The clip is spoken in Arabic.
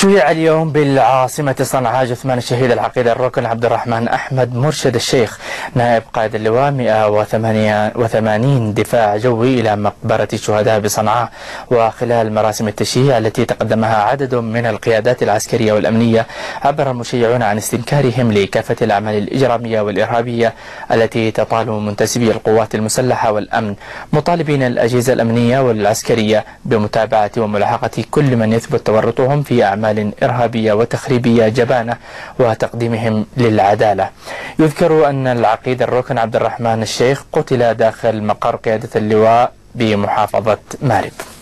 شيع اليوم بالعاصمة صنعاء جثمان الشهيد العقيد الركن عبد الرحمن أحمد مرشد الشيخ نائب قائد اللواء 188 دفاع جوي إلى مقبرة الشهداء بصنعاء. وخلال مراسم التشييع التي تقدمها عدد من القيادات العسكرية والأمنية، عبر المشيعون عن استنكارهم لكافة الأعمال الإجرامية والإرهابية التي تطال منتسبي القوات المسلحة والأمن، مطالبين الأجهزة الأمنية والعسكرية بمتابعة وملاحقة كل من يثبت تورطهم في أعمال إرهابية وتخريبية جبانة وتقديمهم للعدالة. يذكر أن العقيد الركن عبد الرحمن الشيخ قتل داخل مقر قيادة اللواء بمحافظة مارب.